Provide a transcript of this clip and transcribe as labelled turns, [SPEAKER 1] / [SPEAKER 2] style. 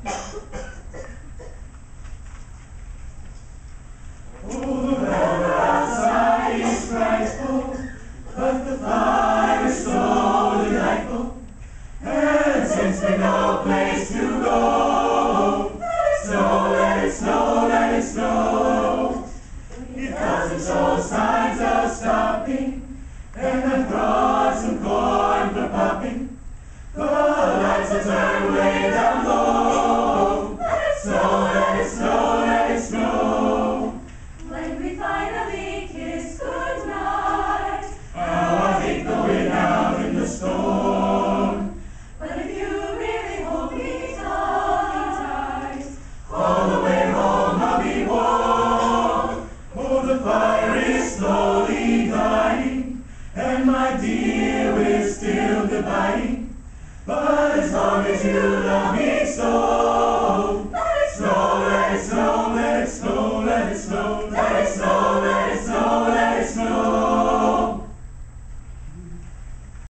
[SPEAKER 1] Oh, the weather outside is frightful, but the fire is so delightful. And since we've no place to go, snow, let it snow, let it snow. It doesn't show signs of stopping, and I've brought some corn for popping. The lights will turn way down low. Snow, let it snow, let it snow.
[SPEAKER 2] When we finally kiss goodnight,
[SPEAKER 1] how I hate going out in the storm.
[SPEAKER 2] but if you really hold me tight,
[SPEAKER 1] All the way home I'll be warm. Oh, the fire is slowly dying, and my dear, we're still dividing. But as long as you love me so, snow, let it snow, let it snow, let it snow.